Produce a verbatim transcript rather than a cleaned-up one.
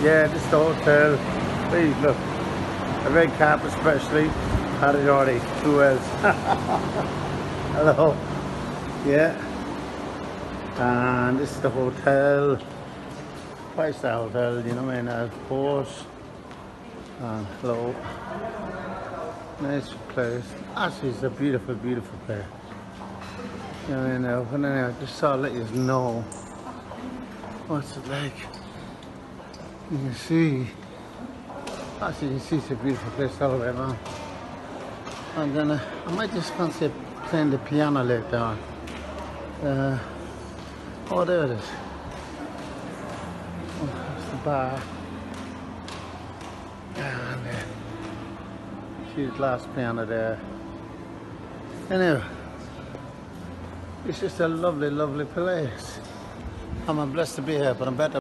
Yeah, this is the hotel. Please look. A red carpet especially. Paddy Doherty. Who else? Hello. Yeah. And this is the hotel. Five star hotel, you know what I mean? Of course. And hello. Nice place. Actually, it's a beautiful, beautiful place. You know what I mean? Now, when I just saw let you know what's it like. You can see. Actually, you can see it's a beautiful place all the way around. I'm gonna, I might just fancy playing the piano later on. Uh, oh, there it is. Oh, that's the bar. And uh, see the glass piano there. Anyway, it's just a lovely, lovely place. I'm blessed to be here, but I'm better.